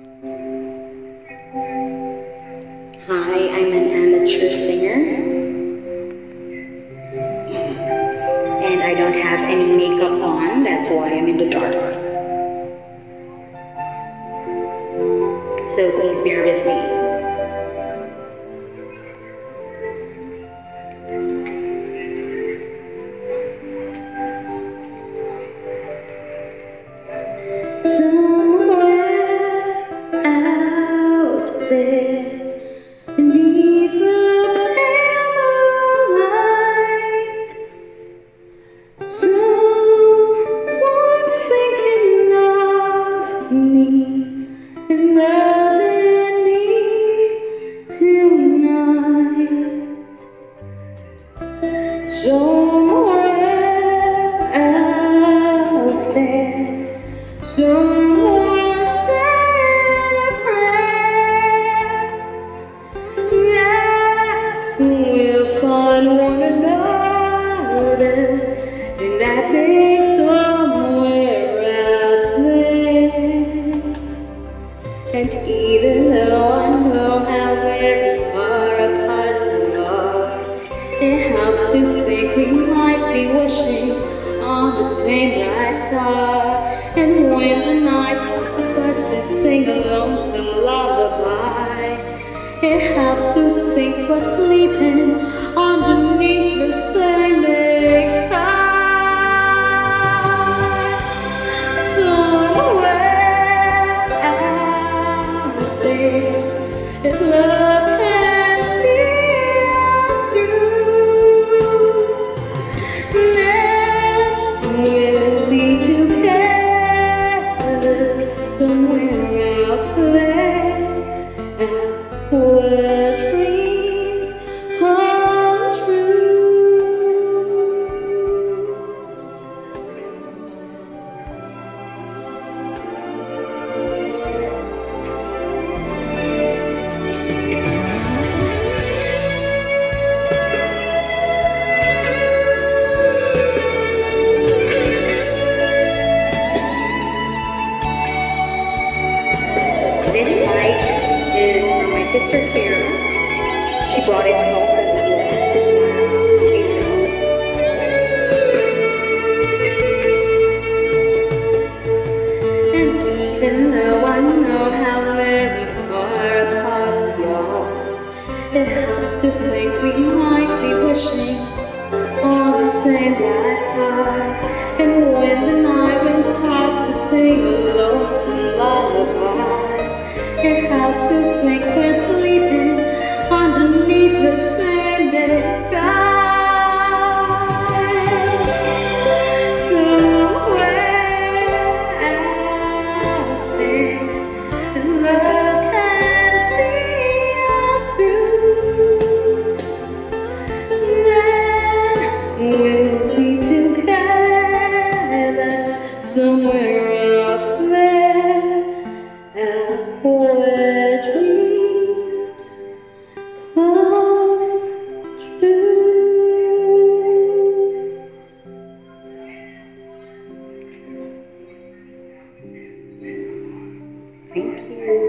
Hi, I'm an amateur singer, and I don't have any makeup on, that's why I'm in the dark. So please bear with me. Somewhere out there, beneath the pale moonlight, someone's thinking of me and loving me tonight. Somewhere out there, someone saying a prayer that we'll find one another in that big somewhere out there. And even though I know how very far apart we are, it helps to think we might be wishing on the same bright star. And when the night starts to sing a lonesome lullaby, it helps to think we're sleeping underneath the same big sky. Somewhere out there, if love can see us through, then we'll be together somewhere out there, where dreams come true. This mic is from my sister Kira. She brought it home from the US last April. And even though I know how very far apart we are, it helps to think we might be wishing on the same bright star. And when the night wind starts to sing a lonesome lullaby, it helps to think we're sleeping underneath the same big sky. Somewhere out there, and love can see us through, then we'll be together somewhere out there, out where dreams come true. Thank you.